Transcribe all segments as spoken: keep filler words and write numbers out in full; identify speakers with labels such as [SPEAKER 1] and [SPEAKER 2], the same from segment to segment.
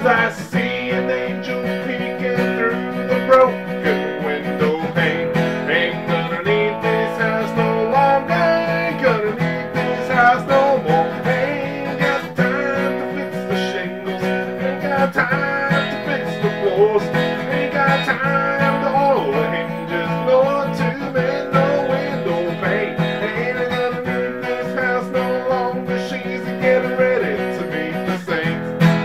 [SPEAKER 1] I see an angel peeking through the broken window pane. Ain't gonna need this house no longer. Ain't gonna need this house no more. Ain't got time to fix the shingles. Ain't got time to fix the floors. Ain't got time to oil the hinges. Nor to mend no window pane. Ain't gonna need this house no longer. She's getting ready to meet the saints.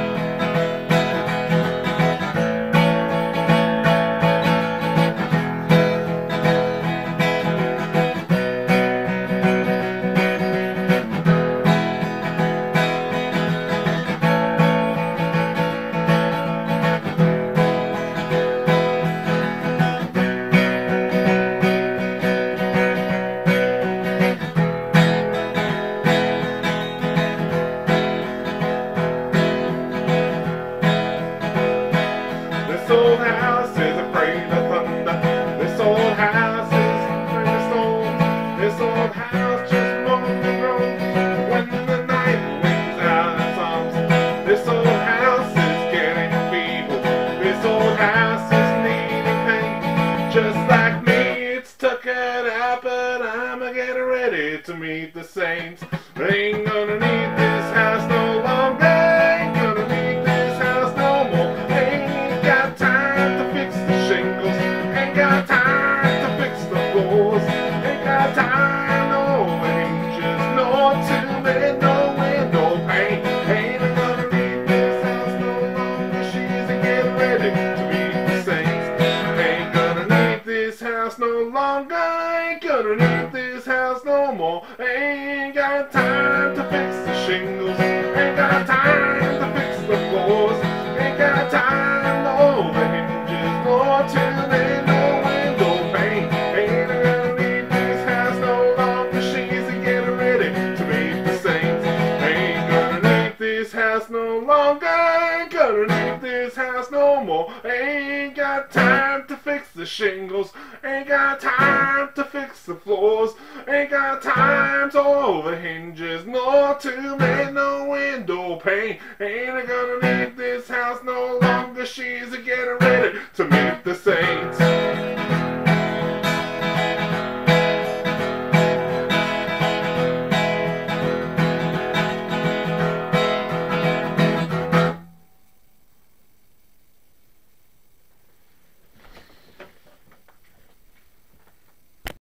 [SPEAKER 1] This old house is afraid of thunder. This old house is afraid of storms. This old house just moans and groans when the night winds out its arms. This old house is getting feeble. This old house is needing paint. Just like me, it's tuckered out, but I'm getting ready to meet the saints. Ain't gonna need this house no longer. Ain't gonna need this house no more. Ain't got time to fix the shingles. Ain't got time to fix the floors. Ain't got time, no hinges, nor to mend no window pane. Ain't gonna need this house no longer. She's getting ready to meet the saints. Ain't gonna need this house no longer. Ain't gonna need this house no more. Ain't got time to fix the shingles. Ain't got time to fix the floors. Ain't got time to hold the hinges, nor to mend no window pane. Ain't gonna need this house no longer. She's getting ready to meet the saints. Ain't gonna need this house no longer. Ain't gonna need this house no more. Ain't got time to fix the shingles. Ain't got time to fix the floors. Ain't got time to hold the hinges, nor to mend no window pane. Ain't gonna need this house no longer. She's getting ready to meet the saints.